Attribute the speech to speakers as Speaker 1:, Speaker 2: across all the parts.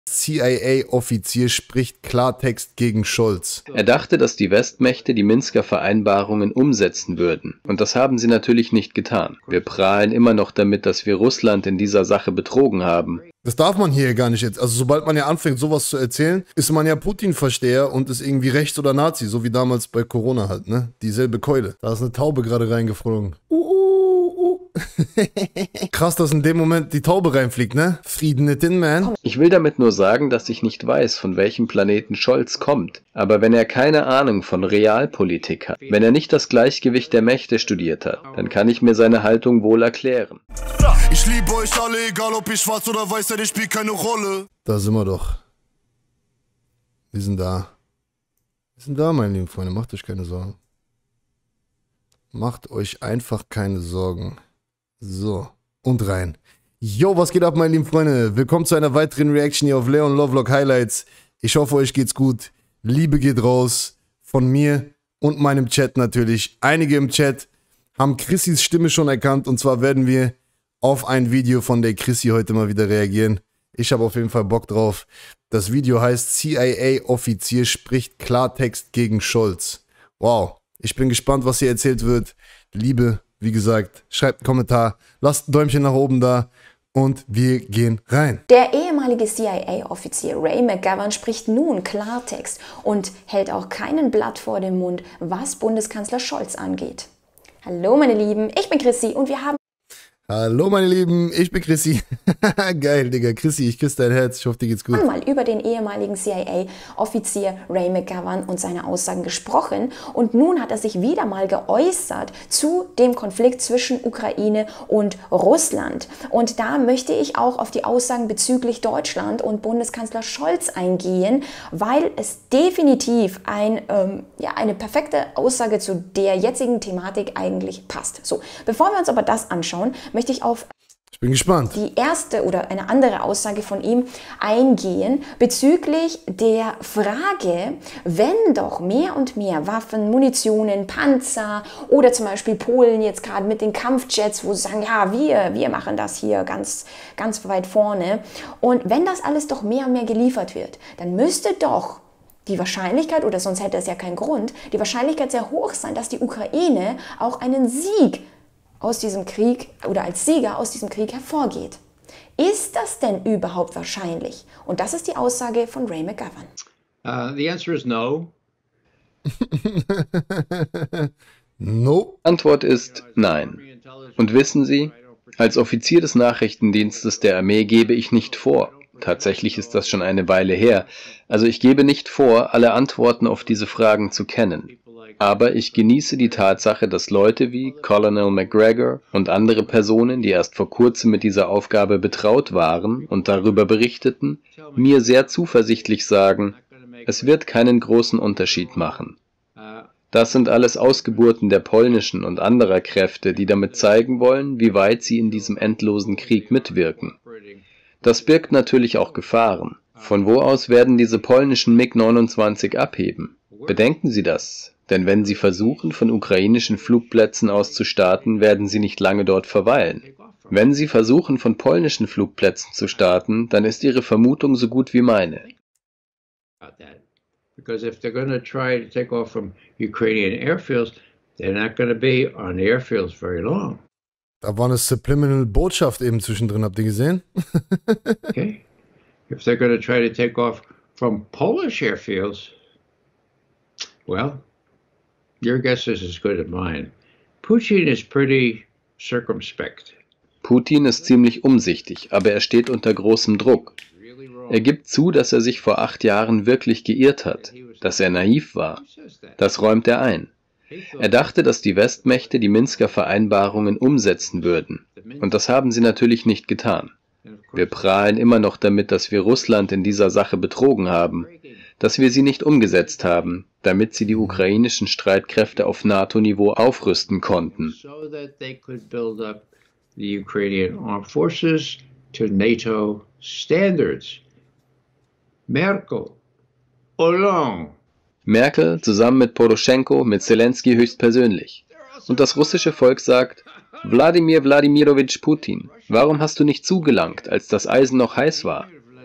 Speaker 1: CIA-Offizier spricht Klartext gegen Scholz.
Speaker 2: Er dachte, dass die Westmächte die Minsker Vereinbarungen umsetzen würden. Und das haben sie natürlich nicht getan. Wir prahlen immer noch damit, dass wir Russland in dieser Sache betrogen haben.
Speaker 1: Das darf man hier gar nicht jetzt. Also sobald man ja anfängt, sowas zu erzählen, ist man ja Putin-Versteher und ist irgendwie rechts oder Nazi, so wie damals bei Corona halt, ne? Dieselbe Keule. Da ist eine Taube gerade reingeflogen. Krass, dass in dem Moment die Taube reinfliegt, ne? Frieden it in, man.
Speaker 2: Ich will damit nur sagen, dass ich nicht weiß, von welchem Planeten Scholz kommt. Aber wenn er keine Ahnung von Realpolitik hat, wenn er nicht das Gleichgewicht der Mächte studiert hat, dann kann ich mir seine Haltung wohl erklären.
Speaker 3: Ich liebe euch alle, egal ob ihr schwarz oder weiß seid, ich spielt keine Rolle.
Speaker 1: Da sind wir doch. Wir sind da. Wir sind da, meine lieben Freunde. Macht euch keine Sorgen. Macht euch einfach keine Sorgen. So, und rein. Yo, was geht ab, meine lieben Freunde? Willkommen zu einer weiteren Reaction hier auf Leon Lovelock Highlights. Ich hoffe, euch geht's gut. Liebe geht raus. Von mir und meinem Chat natürlich. Einige im Chat haben Chrissys Stimme schon erkannt. Und zwar werden wir auf ein Video von der Chrissy heute mal wieder reagieren. Ich habe auf jeden Fall Bock drauf. Das Video heißt CIA-Offizier spricht Klartext gegen Scholz. Wow, ich bin gespannt, was hier erzählt wird. Liebe, wie gesagt, schreibt einen Kommentar, lasst ein Däumchen nach oben da und wir gehen rein.
Speaker 4: Der ehemalige CIA-Offizier Ray McGovern spricht nun Klartext und hält auch keinen Blatt vor den Mund, was Bundeskanzler Scholz angeht. Hallo meine Lieben, ich bin Chrissy und wir haben...
Speaker 1: Hallo meine Lieben, ich bin Chrissy. Geil, Digga. Chrissy, ich küsse dein Herz. Ich hoffe, dir geht's gut.
Speaker 4: Mal über den ehemaligen CIA-Offizier Ray McGovern und seine Aussagen gesprochen. Und nun hat er sich wieder mal geäußert zu dem Konflikt zwischen Ukraine und Russland. Und da möchte ich auch auf die Aussagen bezüglich Deutschland und Bundeskanzler Scholz eingehen, weil es definitiv eine perfekte Aussage zu der jetzigen Thematik eigentlich passt. So, bevor wir uns aber das anschauen, möchte ich auf
Speaker 1: bin gespannt.
Speaker 4: Die erste oder eine andere Aussage von ihm eingehen bezüglich der Frage, wenn doch mehr und mehr Waffen, Munitionen, Panzer oder zum Beispiel Polen jetzt gerade mit den Kampfjets, wo sie sagen, ja, wir machen das hier ganz weit vorne. Und wenn das alles doch mehr und mehr geliefert wird, dann müsste doch die Wahrscheinlichkeit, oder sonst hätte es ja keinen Grund, die Wahrscheinlichkeit sehr hoch sein, dass die Ukraine auch einen Sieg aus diesem Krieg oder als Sieger aus diesem Krieg hervorgeht. Ist das denn überhaupt wahrscheinlich? Und das ist die Aussage von Ray McGovern.
Speaker 5: The answer is no.
Speaker 1: No.
Speaker 2: Antwort ist nein. Und wissen Sie, als Offizier des Nachrichtendienstes der Armee gebe ich nicht vor. Tatsächlich ist das schon eine Weile her. Also ich gebe nicht vor, alle Antworten auf diese Fragen zu kennen. Aber ich genieße die Tatsache, dass Leute wie Colonel McGregor und andere Personen, die erst vor kurzem mit dieser Aufgabe betraut waren und darüber berichteten, mir sehr zuversichtlich sagen, es wird keinen großen Unterschied machen. Das sind alles Ausgeburten der polnischen und anderer Kräfte, die damit zeigen wollen, wie weit sie in diesem endlosen Krieg mitwirken. Das birgt natürlich auch Gefahren. Von wo aus werden diese polnischen MiG-29 abheben? Bedenken Sie das. Denn wenn sie versuchen, von ukrainischen Flugplätzen aus zu starten, werden sie nicht lange dort verweilen. Wenn sie versuchen, von polnischen Flugplätzen zu starten, dann ist ihre Vermutung so gut wie meine.
Speaker 5: Because if they're going to try to take off from Ukrainian airfields, they're not going to be on the airfields very long.
Speaker 1: Da war eine Subliminal Botschaft eben zwischendrin, habt ihr gesehen?
Speaker 5: Okay. If they're going to try to take off from Polish airfields, well, your guess is as good as mine. Putin is pretty circumspect.
Speaker 2: Putin ist ziemlich umsichtig, aber er steht unter großem Druck. Er gibt zu, dass er sich vor 8 Jahren wirklich geirrt hat, dass er naiv war. Das räumt er ein. Er dachte, dass die Westmächte die Minsker Vereinbarungen umsetzen würden. Und das haben sie natürlich nicht getan. Wir prahlen immer noch damit, dass wir Russland in dieser Sache betrogen haben, dass wir sie nicht umgesetzt haben, damit sie die ukrainischen Streitkräfte auf NATO-Niveau aufrüsten konnten.
Speaker 5: So that they could build up the Ukrainian armed forces to NATO standards. Merkel, Hollande.
Speaker 2: Merkel zusammen mit Poroschenko, mit Zelensky höchstpersönlich. Und das russische Volk sagt, Wladimir Wladimirowitsch Putin, warum hast du nicht zugelangt, als das Eisen noch heiß war?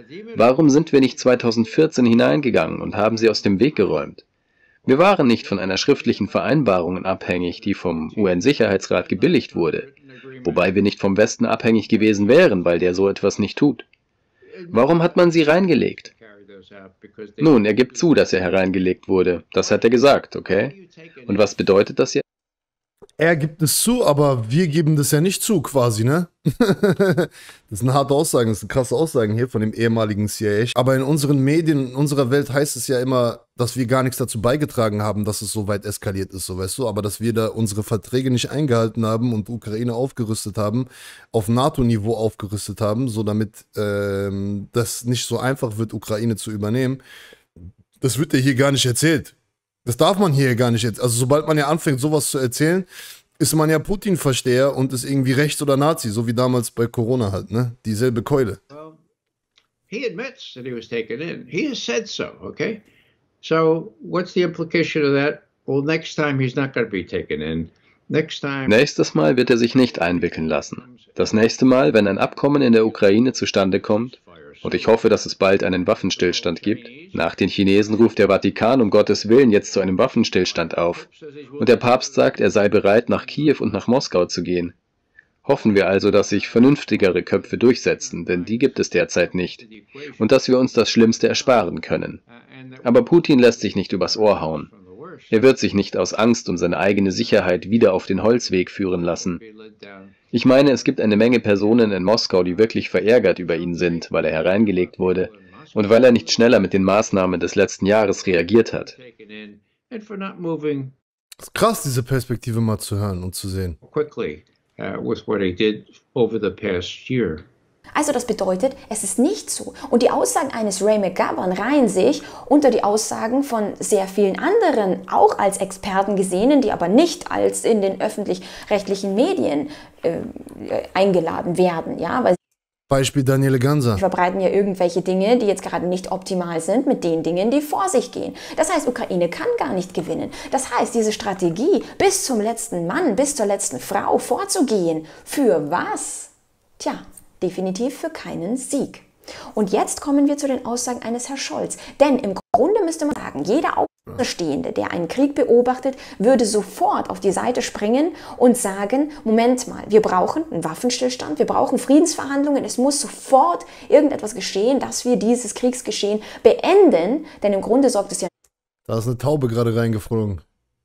Speaker 2: Warum sind wir nicht 2014 hineingegangen und haben sie aus dem Weg geräumt? Wir waren nicht von einer schriftlichen Vereinbarung abhängig, die vom UN-Sicherheitsrat gebilligt wurde, wobei wir nicht vom Westen abhängig gewesen wären, weil der so etwas nicht tut. Warum hat man sie reingelegt? Nun, er gibt zu, dass er hereingelegt wurde. Das hat er gesagt, okay? Und was bedeutet das jetzt?
Speaker 1: Er gibt es zu, aber wir geben das ja nicht zu, quasi, ne? Das sind harte Aussagen, das sind krasse Aussagen hier von dem ehemaligen CIA. Aber in unseren Medien, in unserer Welt heißt es ja immer, dass wir gar nichts dazu beigetragen haben, dass es so weit eskaliert ist, so weißt du. Aber dass wir da unsere Verträge nicht eingehalten haben und Ukraine aufgerüstet haben, auf NATO-Niveau aufgerüstet haben, so damit das nicht so einfach wird, Ukraine zu übernehmen. Das wird ja hier gar nicht erzählt. Das darf man hier gar nicht jetzt. Also sobald man ja anfängt, sowas zu erzählen, ist man ja Putin-Versteher und ist irgendwie rechts oder Nazi, so wie damals bei Corona halt, ne? Dieselbe Keule.
Speaker 5: Well, he admits that he was taken in. He has said so, okay? So what's the implication of that? Well, next time he's not going to be taken in. Next time.
Speaker 2: Nächstes Mal wird er sich nicht einwickeln lassen. Das nächste Mal, wenn ein Abkommen in der Ukraine zustande kommt, und ich hoffe, dass es bald einen Waffenstillstand gibt, nach den Chinesen ruft der Vatikan um Gottes Willen jetzt zu einem Waffenstillstand auf. Und der Papst sagt, er sei bereit, nach Kiew und nach Moskau zu gehen. Hoffen wir also, dass sich vernünftigere Köpfe durchsetzen, denn die gibt es derzeit nicht. Und dass wir uns das Schlimmste ersparen können. Aber Putin lässt sich nicht übers Ohr hauen. Er wird sich nicht aus Angst um seine eigene Sicherheit wieder auf den Holzweg führen lassen. Ich meine, es gibt eine Menge Personen in Moskau, die wirklich verärgert über ihn sind, weil er hereingelegt wurde und weil er nicht schneller mit den Maßnahmen des letzten Jahres reagiert hat.
Speaker 1: Das ist krass, diese Perspektive mal zu hören und zu sehen.
Speaker 4: Also das bedeutet, es ist nicht so. Und die Aussagen eines Ray McGovern reihen sich unter die Aussagen von sehr vielen anderen, auch als Experten gesehenen, die aber nicht als in den öffentlich-rechtlichen Medien eingeladen werden. Ja, weil
Speaker 1: Beispiel Daniele Ganser.
Speaker 4: sie verbreiten ja irgendwelche Dinge, die jetzt gerade nicht optimal sind, mit den Dingen, die vor sich gehen. Das heißt, Ukraine kann gar nicht gewinnen. Das heißt, diese Strategie, bis zum letzten Mann, bis zur letzten Frau vorzugehen, für was? Tja, definitiv für keinen Sieg. Und jetzt kommen wir zu den Aussagen eines Herrn Scholz. Denn im Grunde müsste man sagen, jeder Außenstehende, der einen Krieg beobachtet, würde sofort auf die Seite springen und sagen, Moment mal, wir brauchen einen Waffenstillstand, wir brauchen Friedensverhandlungen, es muss sofort irgendetwas geschehen, dass wir dieses Kriegsgeschehen beenden, denn im Grunde sorgt es ja...
Speaker 1: Da ist eine Taube gerade reingeflogen.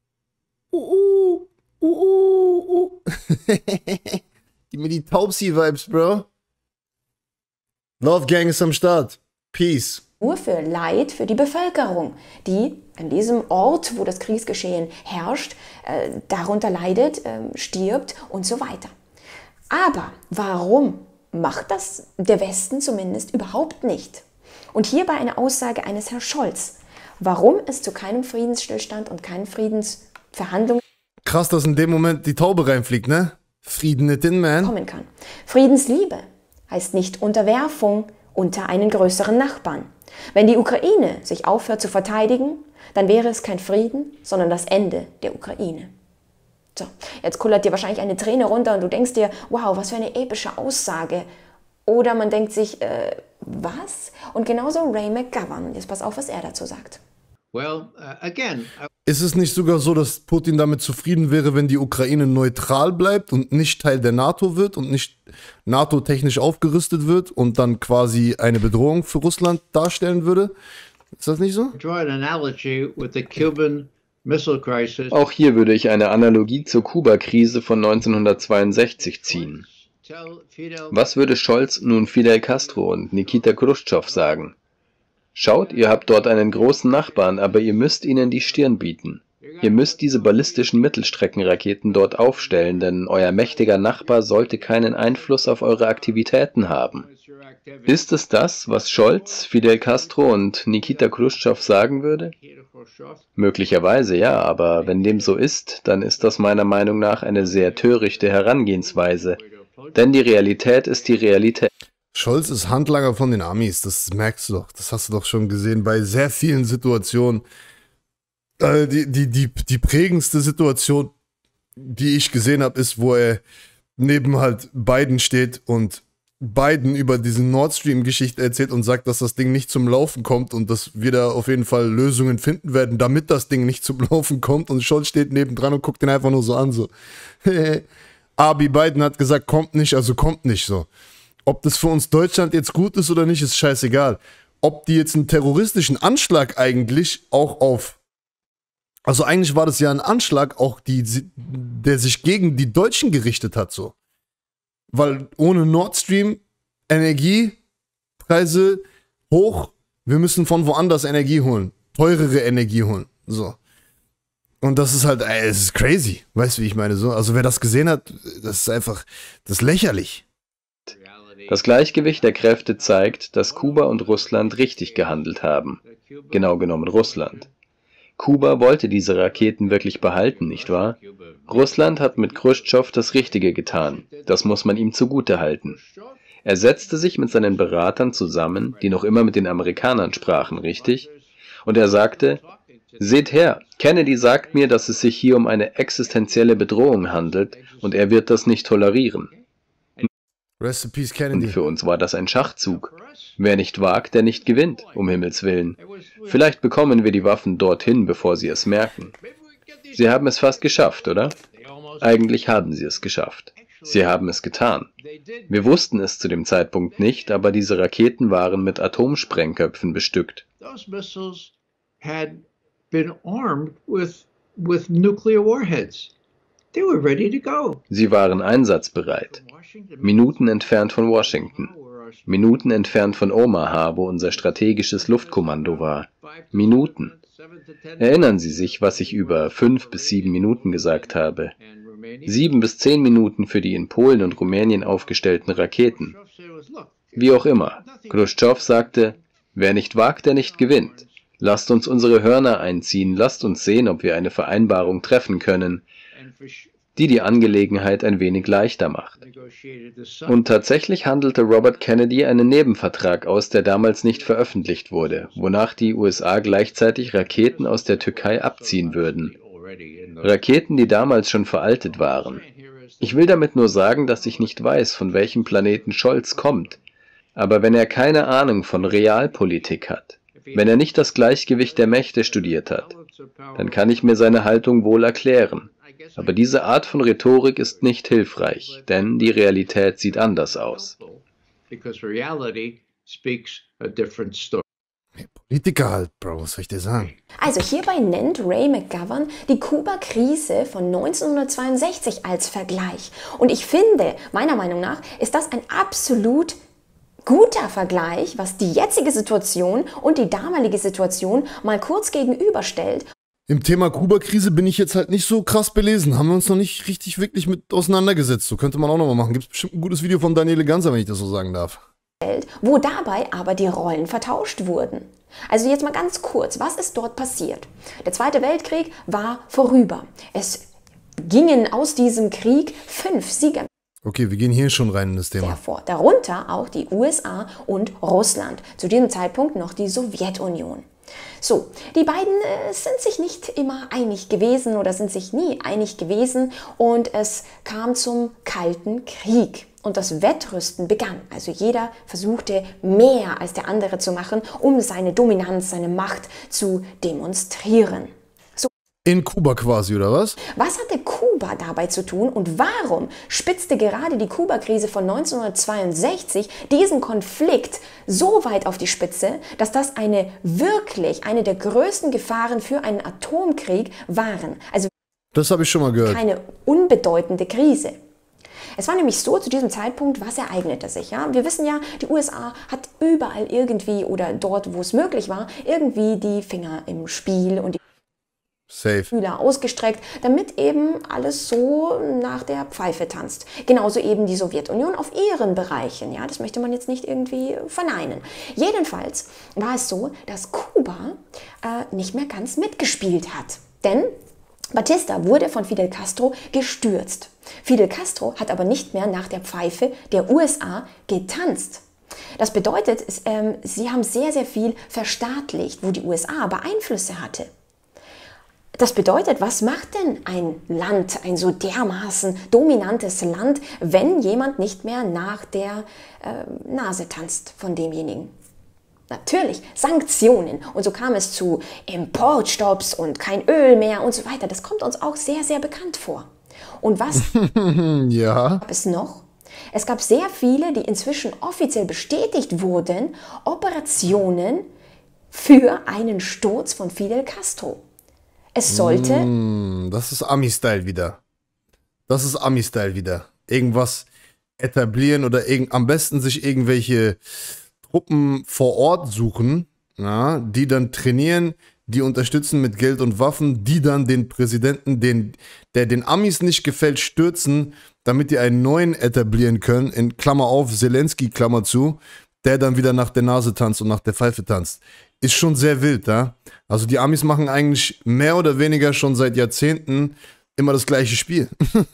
Speaker 1: Gib mir die Taubsi-Vibes, Bro. Love Gang ist am Start. Peace.
Speaker 4: Nur für Leid für die Bevölkerung, die an diesem Ort, wo das Kriegsgeschehen herrscht, darunter leidet, stirbt und so weiter. Aber warum macht das der Westen zumindest überhaupt nicht? Und hierbei eine Aussage eines Herrn Scholz. Warum es zu keinem Friedensstillstand und keinen Friedensverhandlungen
Speaker 1: Krass, dass in dem Moment die Taube reinfliegt, ne? Frieden nicht in, man.
Speaker 4: kommen kann. Friedensliebe heißt nicht Unterwerfung unter einen größeren Nachbarn. Wenn die Ukraine sich aufhört zu verteidigen, dann wäre es kein Frieden, sondern das Ende der Ukraine. So, jetzt kullert dir wahrscheinlich eine Träne runter und du denkst dir, wow, was für eine epische Aussage. Oder man denkt sich, was? Und genauso Ray McGovern. Jetzt pass auf, was er dazu sagt.
Speaker 5: Well, again,
Speaker 1: Ist es nicht sogar so, dass Putin damit zufrieden wäre, wenn die Ukraine neutral bleibt und nicht Teil der NATO wird und nicht NATO-technisch aufgerüstet wird und dann quasi eine Bedrohung für Russland darstellen würde? Ist das nicht so?
Speaker 5: draw an analogy with the Cuban Missile Crisis.
Speaker 2: Auch hier würde ich eine Analogie zur Kuba-Krise von 1962 ziehen.
Speaker 5: Tell Fidel
Speaker 2: Was würde Scholz nun Fidel Castro und Nikita Khrushchev sagen? Schaut, ihr habt dort einen großen Nachbarn, aber ihr müsst ihnen die Stirn bieten. Ihr müsst diese ballistischen Mittelstreckenraketen dort aufstellen, denn euer mächtiger Nachbar sollte keinen Einfluss auf eure Aktivitäten haben. Ist es das, was Scholz, Fidel Castro und Nikita Khrushchev sagen würde? Möglicherweise ja, aber wenn dem so ist, dann ist das meiner Meinung nach eine sehr törichte Herangehensweise. Denn die Realität ist die Realität.
Speaker 1: Scholz ist Handlanger von den Amis, das merkst du doch. Das hast du doch schon gesehen bei sehr vielen Situationen. Die prägendste Situation, die ich gesehen habe, ist, wo er neben halt Biden steht und Biden über diese Nord Stream-Geschichte erzählt und sagt, dass das Ding nicht zum Laufen kommt und dass wir da auf jeden Fall Lösungen finden werden, damit das Ding nicht zum Laufen kommt. Und Scholz steht nebendran und guckt ihn einfach nur so an, so. Abi Biden hat gesagt, kommt nicht, also kommt nicht so. Ob das für uns Deutschland jetzt gut ist oder nicht, ist scheißegal. Ob die jetzt einen terroristischen Anschlag eigentlich auch auf, also eigentlich war das ja ein Anschlag auch, der sich gegen die Deutschen gerichtet hat, so. Weil ohne Nord Stream Energiepreise hoch, wir müssen von woanders Energie holen, teurere Energie holen, so. Und das ist halt, es ist crazy, weißt du, wie ich meine, so. Also wer das gesehen hat, das ist einfach, das ist lächerlich.
Speaker 2: Das Gleichgewicht der Kräfte zeigt, dass Kuba und Russland richtig gehandelt haben. Genau genommen Russland. Kuba wollte diese Raketen wirklich behalten, nicht wahr? Russland hat mit Chruschtschow das Richtige getan. Das muss man ihm zugutehalten. Er setzte sich mit seinen Beratern zusammen, die noch immer mit den Amerikanern sprachen, richtig? Und er sagte, seht her, Kennedy sagt mir, dass es sich hier um eine existenzielle Bedrohung handelt und er wird das nicht tolerieren.
Speaker 1: Rest in peace, Kennedy.
Speaker 2: Und für uns war das ein Schachzug. Wer nicht wagt, der nicht gewinnt, um Himmels Willen. Vielleicht bekommen wir die Waffen dorthin, bevor sie es merken. Sie haben es fast geschafft, oder? Eigentlich haben sie es geschafft. Sie haben es getan. Wir wussten es zu dem Zeitpunkt nicht, aber diese Raketen waren mit Atomsprengköpfen bestückt.
Speaker 5: Those missiles had been armed with nuclear warheads. They were ready to go.
Speaker 2: Sie waren einsatzbereit. Minuten entfernt von Washington. Minuten entfernt von Omaha, wo unser strategisches Luftkommando war. Minuten. Erinnern Sie sich, was ich über 5 bis 7 Minuten gesagt habe? 7 bis 10 Minuten für die in Polen und Rumänien aufgestellten Raketen. Wie auch immer, Chruschtschow sagte, wer nicht wagt, der nicht gewinnt. Lasst uns unsere Hörner einziehen, lasst uns sehen, ob wir eine Vereinbarung treffen können, die die Angelegenheit ein wenig leichter macht. Und tatsächlich handelte Robert Kennedy einen Nebenvertrag aus, der damals nicht veröffentlicht wurde, wonach die USA gleichzeitig Raketen aus der Türkei abziehen würden. Raketen, die damals schon veraltet waren. Ich will damit nur sagen, dass ich nicht weiß, von welchem Planeten Scholz kommt. Aber wenn er keine Ahnung von Realpolitik hat, wenn er nicht das Gleichgewicht der Mächte studiert hat, dann kann ich mir seine Haltung wohl erklären. Aber diese Art von Rhetorik ist nicht hilfreich, denn die Realität sieht anders aus.
Speaker 1: Politiker halt, Bro, was soll ich dir sagen?
Speaker 4: Also hierbei nennt Ray McGovern die Kuba-Krise von 1962 als Vergleich. Und ich finde, meiner Meinung nach, ist das ein absolut guter Vergleich, was die jetzige Situation und die damalige Situation mal kurz gegenüberstellt.
Speaker 1: Im Thema Kuba-Krise bin ich jetzt halt nicht so krass belesen. Haben wir uns noch nicht richtig wirklich mit auseinandergesetzt. So könnte man auch nochmal machen. Gibt es bestimmt ein gutes Video von Daniele Ganser, wenn ich das so sagen darf.
Speaker 4: Wo dabei aber die Rollen vertauscht wurden. Also jetzt mal ganz kurz, was ist dort passiert? Der Zweite Weltkrieg war vorüber. Es gingen aus diesem Krieg 5 Sieger.
Speaker 1: Okay, wir gehen hier schon rein in das Thema.
Speaker 4: Hervor. Darunter auch die USA und Russland. Zu diesem Zeitpunkt noch die Sowjetunion. So, die beiden sind sich nicht immer einig gewesen oder sind sich nie einig gewesen und es kam zum Kalten Krieg. Und das Wettrüsten begann. Also jeder versuchte mehr als der andere zu machen, um seine Dominanz, seine Macht zu demonstrieren. So.
Speaker 1: In Kuba quasi, oder was?
Speaker 4: Was hatte Kuba dabei zu tun und warum spitzte gerade die Kuba-Krise von 1962 diesen Konflikt so weit auf die Spitze, dass das eine der größten Gefahren für einen Atomkrieg waren? Also
Speaker 1: das habe ich schon mal gehört.
Speaker 4: Keine unbedeutende Krise. Es war nämlich so, zu diesem Zeitpunkt, was ereignete sich? Ja? Wir wissen ja, die USA hat überall irgendwie oder dort, wo es möglich war, irgendwie die Finger im Spiel und die Fühler ausgestreckt, damit eben alles so nach der Pfeife tanzt. Genauso eben die Sowjetunion auf ihren Bereichen. Ja? Das möchte man jetzt nicht irgendwie verneinen. Jedenfalls war es so, dass Kuba nicht mehr ganz mitgespielt hat. Denn Batista wurde von Fidel Castro gestürzt. Fidel Castro hat aber nicht mehr nach der Pfeife der USA getanzt. Das bedeutet, sie haben sehr, sehr viel verstaatlicht, wo die USA aber Einflüsse hatte. Das bedeutet, was macht denn ein Land, ein so dermaßen dominantes Land, wenn jemand nicht mehr nach der Nase tanzt von demjenigen? Natürlich, Sanktionen. Und so kam es zu Importstopps und kein Öl mehr und so weiter. Das kommt uns auch sehr, sehr bekannt vor. Und was
Speaker 1: Ja.
Speaker 4: gab es noch? Es gab sehr viele, die inzwischen offiziell bestätigt wurden, Operationen für einen Sturz von Fidel Castro. Es sollte
Speaker 1: Das ist Ami-Style wieder. Das ist Ami-Style wieder. Irgendwas etablieren oder am besten sich irgendwelche Truppen vor Ort suchen, ja, die dann trainieren, die unterstützen mit Geld und Waffen, die dann den Präsidenten, der den Amis nicht gefällt, stürzen, damit die einen neuen etablieren können, in Klammer auf, Zelensky, Klammer zu, der dann wieder nach der Nase tanzt und nach der Pfeife tanzt. Ist schon sehr wild, ja. Also die Amis machen eigentlich mehr oder weniger schon seit Jahrzehnten immer das gleiche Spiel.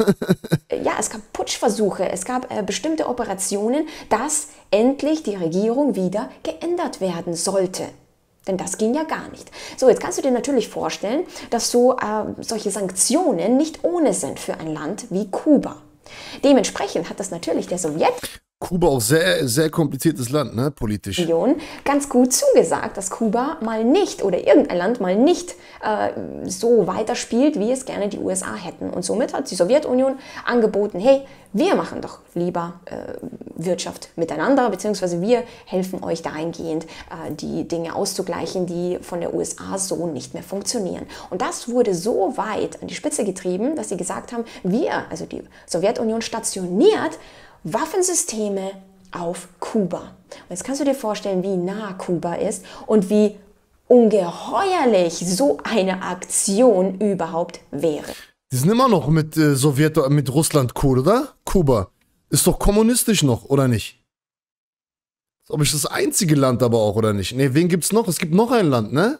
Speaker 4: ja, es gab Putschversuche, es gab bestimmte Operationen, dass endlich die Regierung wieder geändert werden sollte. Denn das ging ja gar nicht. So, jetzt kannst du dir natürlich vorstellen, dass solche Sanktionen nicht ohne sind für ein Land wie Kuba. Dementsprechend hat das natürlich der
Speaker 1: Kuba auch sehr, sehr kompliziertes Land, ne, politisch.
Speaker 4: Sowjetunion ganz gut zugesagt, dass Kuba mal nicht oder irgendein Land mal nicht so weiterspielt, wie es gerne die USA hätten. Und somit hat die Sowjetunion angeboten, hey, wir machen doch lieber Wirtschaft miteinander, beziehungsweise wir helfen euch dahingehend, die Dinge auszugleichen, die von der USA so nicht mehr funktionieren. Und das wurde so weit an die Spitze getrieben, dass sie gesagt haben, also die Sowjetunion stationiert Waffensysteme auf Kuba. Und jetzt kannst du dir vorstellen, wie nah Kuba ist und wie ungeheuerlich so eine Aktion überhaupt wäre.
Speaker 1: Die sind immer noch mit mit Russland cool, oder? Kuba. Ist doch kommunistisch noch, oder nicht? Ist, glaube ich, das einzige Land aber auch, oder nicht? Ne, wen gibt's noch? Es gibt noch ein Land, ne?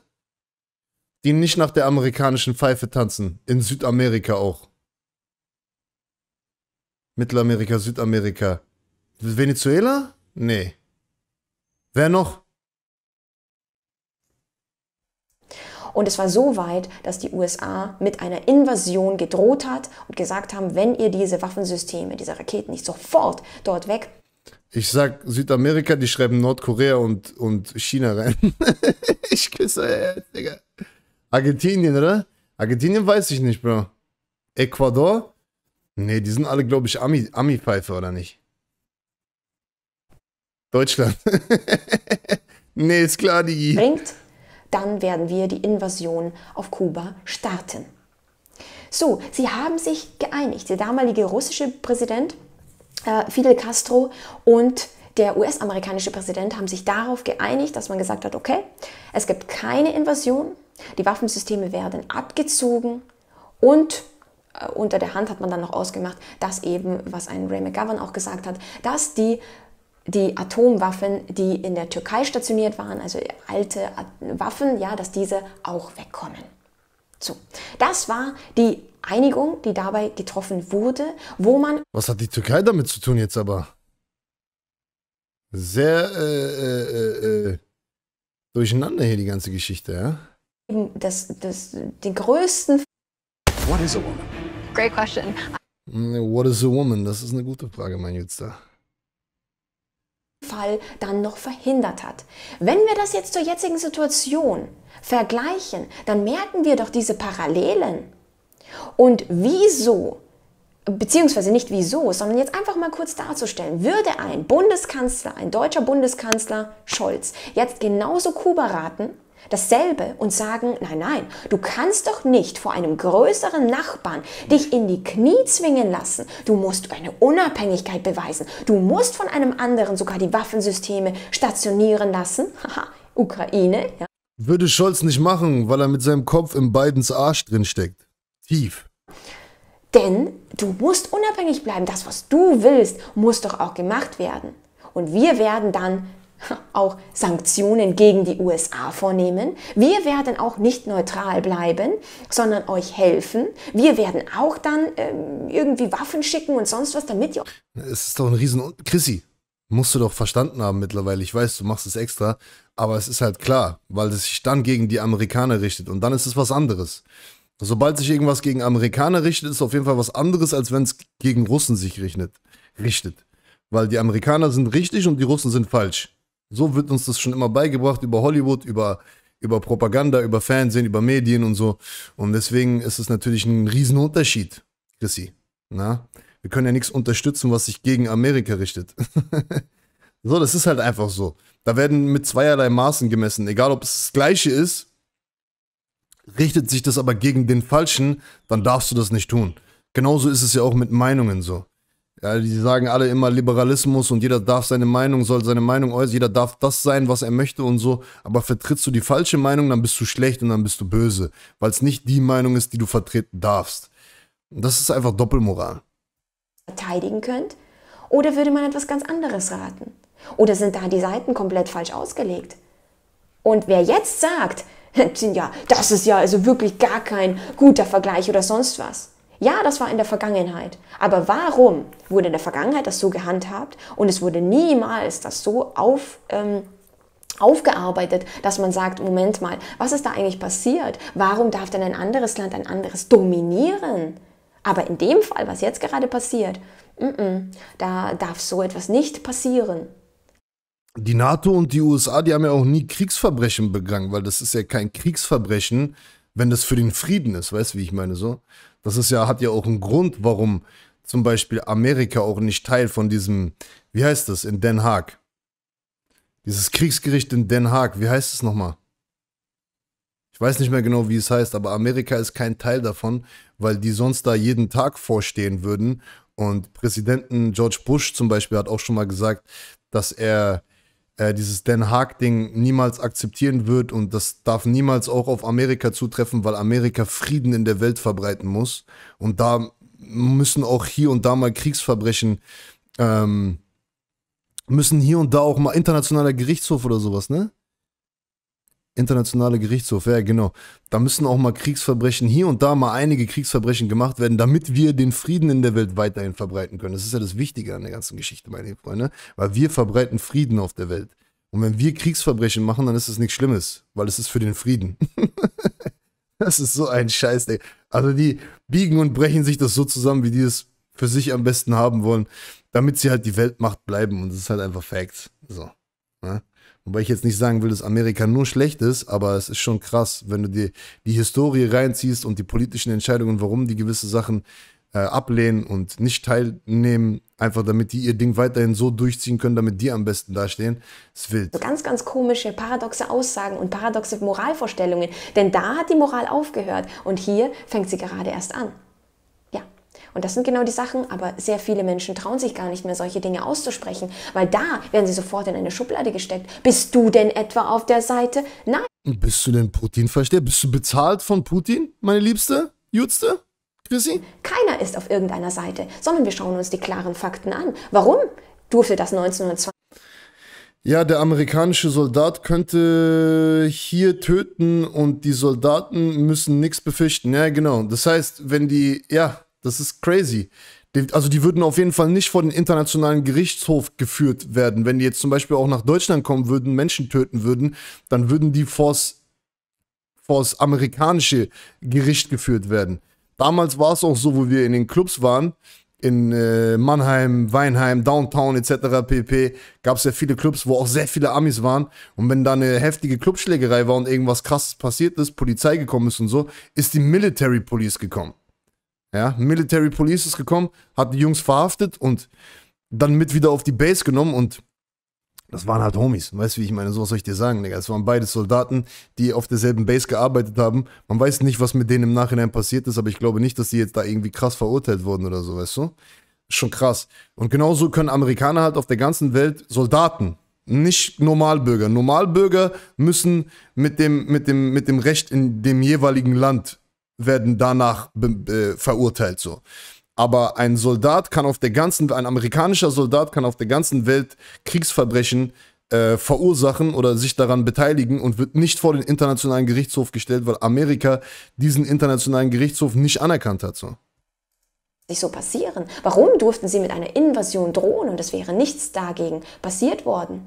Speaker 1: Die nicht nach der amerikanischen Pfeife tanzen. In Südamerika auch. Mittelamerika, Südamerika. Venezuela? Nee. Wer noch?
Speaker 4: Und es war so weit, dass die USA mit einer Invasion gedroht hat und gesagt haben, wenn ihr diese Waffensysteme, diese Raketen nicht sofort dort weg...
Speaker 1: Ich sag Südamerika, die schreiben Nordkorea und China rein. Ich küsse euer Herz, Digga. Argentinien, oder? Argentinien weiß ich nicht, Bro. Ecuador? Nee, die sind alle, glaube ich, Ami-Pfeife, oder nicht? Deutschland. Nee, ist klar, Digi.
Speaker 4: ...bringt, dann werden wir die Invasion auf Kuba starten. So, sie haben sich geeinigt. Der damalige russische Präsident Fidel Castro und der US-amerikanische Präsident haben sich darauf geeinigt, dass man gesagt hat, okay, es gibt keine Invasion, die Waffensysteme werden abgezogen und unter der Hand hat man dann noch ausgemacht, dass eben, was ein Ray McGovern auch gesagt hat, dass die Atomwaffen, die in der Türkei stationiert waren, also alte Waffen, ja, dass diese auch wegkommen. So, das war die Einigung, die dabei getroffen wurde, wo man...
Speaker 1: Was hat die Türkei damit zu tun jetzt aber? Sehr durcheinander hier die ganze Geschichte, ja?
Speaker 4: Den größten...
Speaker 6: What is a woman?
Speaker 7: Great question.
Speaker 1: What is a woman? Das ist eine gute Frage, mein Jüngster.
Speaker 4: Fall dann noch verhindert hat. Wenn wir das jetzt zur jetzigen Situation vergleichen, dann merken wir doch diese Parallelen. Und wieso, beziehungsweise nicht wieso, sondern jetzt einfach mal kurz darzustellen, würde ein Bundeskanzler, ein deutscher Bundeskanzler Scholz jetzt genauso Kuba raten, dasselbe und sagen, nein, nein, du kannst doch nicht vor einem größeren Nachbarn dich in die Knie zwingen lassen. Du musst eine Unabhängigkeit beweisen. Du musst von einem anderen sogar die Waffensysteme stationieren lassen. Haha, Ukraine. Ja.
Speaker 1: Würde Scholz nicht machen, weil er mit seinem Kopf in Bidens Arsch drin steckt. Tief.
Speaker 4: Denn du musst unabhängig bleiben. Das, was du willst, muss doch auch gemacht werden. Und wir werden dann auch Sanktionen gegen die USA vornehmen. Wir werden auch nicht neutral bleiben, sondern euch helfen. Wir werden auch dann irgendwie Waffen schicken und sonst was, damit ihr...
Speaker 1: Es ist doch ein riesen... Chrissy, musst du doch verstanden haben mittlerweile. Ich weiß, du machst es extra, aber es ist halt klar, weil es sich dann gegen die Amerikaner richtet und dann ist es was anderes. Sobald sich irgendwas gegen Amerikaner richtet, ist es auf jeden Fall was anderes, als wenn es gegen Russen sich richtet. Weil die Amerikaner sind richtig und die Russen sind falsch. So wird uns das schon immer beigebracht über Hollywood, über Propaganda, über Fernsehen, über Medien und so. Und deswegen ist es natürlich ein Riesenunterschied, Chrissy. Na? Wir können ja nichts unterstützen, was sich gegen Amerika richtet. So, das ist halt einfach so. Da werden mit zweierlei Maßen gemessen. Egal, ob es das Gleiche ist, richtet sich das aber gegen den Falschen, dann darfst du das nicht tun. Genauso ist es ja auch mit Meinungen so. Ja, die sagen alle immer Liberalismus und jeder darf seine Meinung, soll seine Meinung äußern, jeder darf das sein, was er möchte und so, aber vertrittst du die falsche Meinung, dann bist du schlecht und dann bist du böse, weil es nicht die Meinung ist, die du vertreten darfst. Und das ist einfach Doppelmoral.
Speaker 4: Verteidigen könnt? Oder würde man etwas ganz anderes raten? Oder sind da die Seiten komplett falsch ausgelegt? Und wer jetzt sagt, ja, das ist ja also wirklich gar kein guter Vergleich oder sonst was. Ja, das war in der Vergangenheit. Aber warum wurde in der Vergangenheit das so gehandhabt und es wurde niemals das so aufgearbeitet, dass man sagt, Moment mal, was ist da eigentlich passiert? Warum darf denn ein anderes Land ein anderes dominieren? Aber in dem Fall, was jetzt gerade passiert, da darf so etwas nicht passieren.
Speaker 1: Die NATO und die USA, die haben ja auch nie Kriegsverbrechen begangen, weil das ist ja kein Kriegsverbrechen, wenn das für den Frieden ist, weißt du, wie ich meine so? Das ist ja, hat ja auch einen Grund, warum zum Beispiel Amerika auch nicht Teil von diesem, wie heißt das, in Den Haag? Dieses Kriegsgericht in Den Haag, wie heißt es nochmal? Ich weiß nicht mehr genau, wie es heißt, aber Amerika ist kein Teil davon, weil die sonst da jeden Tag vorstehen würden. Und Präsidenten George Bush zum Beispiel hat auch schon mal gesagt, dass er dieses Den Haag-Ding niemals akzeptieren wird und das darf niemals auch auf Amerika zutreffen, weil Amerika Frieden in der Welt verbreiten muss. Und da müssen auch hier und da mal Kriegsverbrechen, müssen hier und da auch mal internationaler Gerichtshof oder sowas, ne? Internationaler Gerichtshof, ja genau. Da müssen auch mal Kriegsverbrechen, hier und da mal einige Kriegsverbrechen gemacht werden, damit wir den Frieden in der Welt weiterhin verbreiten können. Das ist ja das Wichtige an der ganzen Geschichte, meine Freunde. Weil wir verbreiten Frieden auf der Welt. Und wenn wir Kriegsverbrechen machen, dann ist es nichts Schlimmes, weil es ist für den Frieden. Das ist so ein Scheiß, ey. Also die biegen und brechen sich das so zusammen, wie die es für sich am besten haben wollen, damit sie halt die Weltmacht bleiben. Und das ist halt einfach Facts. So. Ja? Wobei ich jetzt nicht sagen will, dass Amerika nur schlecht ist, aber es ist schon krass, wenn du dir die Historie reinziehst und die politischen Entscheidungen, warum die gewisse Sachen ablehnen und nicht teilnehmen, einfach damit die ihr Ding weiterhin so durchziehen können, damit die am besten dastehen, ist wild.
Speaker 4: So ganz, ganz komische, paradoxe Aussagen und paradoxe Moralvorstellungen, denn da hat die Moral aufgehört und hier fängt sie gerade erst an. Und das sind genau die Sachen, aber sehr viele Menschen trauen sich gar nicht mehr, solche Dinge auszusprechen, weil da werden sie sofort in eine Schublade gesteckt. Bist du denn etwa auf der Seite? Nein.
Speaker 1: Bist du denn Putin-Versteher? Bist du bezahlt von Putin, meine Liebste? Jutste? Chrissy?
Speaker 4: Keiner ist auf irgendeiner Seite, sondern wir schauen uns die klaren Fakten an. Warum durfte das 1920?
Speaker 1: Ja, der amerikanische Soldat könnte hier töten und die Soldaten müssen nichts befürchten. Ja, genau. Das heißt, wenn die, ja, das ist crazy. Also die würden auf jeden Fall nicht vor den internationalen Gerichtshof geführt werden. Wenn die jetzt zum Beispiel auch nach Deutschland kommen würden, Menschen töten würden, dann würden die vors amerikanische Gericht geführt werden. Damals war es auch so, wo wir in den Clubs waren, in Mannheim, Weinheim, Downtown etc. pp. Gab es ja viele Clubs, wo auch sehr viele Amis waren. Und wenn da eine heftige Clubschlägerei war und irgendwas Krasses passiert ist, Polizei gekommen ist und so, ist die Military Police gekommen. Ja, Military Police ist gekommen, hat die Jungs verhaftet und dann mit wieder auf die Base genommen und das waren halt Homies, weißt du, wie ich meine, sowas soll ich dir sagen, Digga. Es waren beides Soldaten, die auf derselben Base gearbeitet haben. Man weiß nicht, was mit denen im Nachhinein passiert ist, aber ich glaube nicht, dass die jetzt da irgendwie krass verurteilt wurden oder so, weißt du? Schon krass. Und genauso können Amerikaner halt auf der ganzen Welt Soldaten, nicht Normalbürger. Normalbürger müssen mit dem Recht in dem jeweiligen Land werden danach verurteilt so. Aber ein Soldat kann ein amerikanischer Soldat kann auf der ganzen Welt Kriegsverbrechen verursachen oder sich daran beteiligen und wird nicht vor den internationalen Gerichtshof gestellt, weil Amerika diesen internationalen Gerichtshof nicht anerkannt hat. So.
Speaker 4: Nicht so passieren. Warum durften sie mit einer Invasion drohen und es wäre nichts dagegen passiert worden?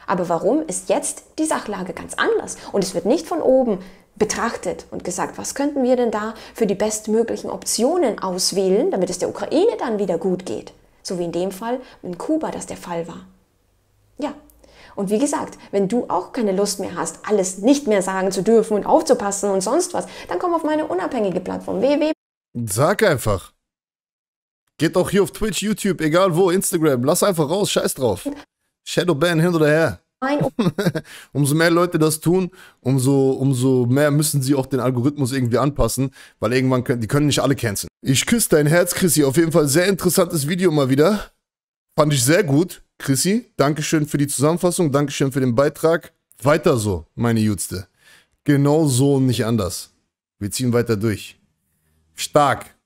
Speaker 4: Aber warum ist jetzt die Sachlage ganz anders? Und es wird nicht von oben betrachtet und gesagt, was könnten wir denn da für die bestmöglichen Optionen auswählen, damit es der Ukraine dann wieder gut geht. So wie in dem Fall in Kuba das der Fall war. Ja, und wie gesagt, wenn du auch keine Lust mehr hast, alles nicht mehr sagen zu dürfen und aufzupassen und sonst was, dann komm auf meine unabhängige Plattform www.
Speaker 1: Sag einfach. Geht auch hier auf Twitch, YouTube, egal wo, Instagram. Lass einfach raus, scheiß drauf. Shadowban hin oder her. Umso mehr Leute das tun, umso mehr müssen sie auch den Algorithmus irgendwie anpassen, weil irgendwann die können nicht alle canceln. Ich küsse dein Herz, Chrissy. Auf jeden Fall sehr interessantes Video mal wieder. Fand ich sehr gut, Chrissy. Dankeschön für die Zusammenfassung, Dankeschön für den Beitrag. Weiter so, meine Jutste. Genau so und nicht anders. Wir ziehen weiter durch. Stark.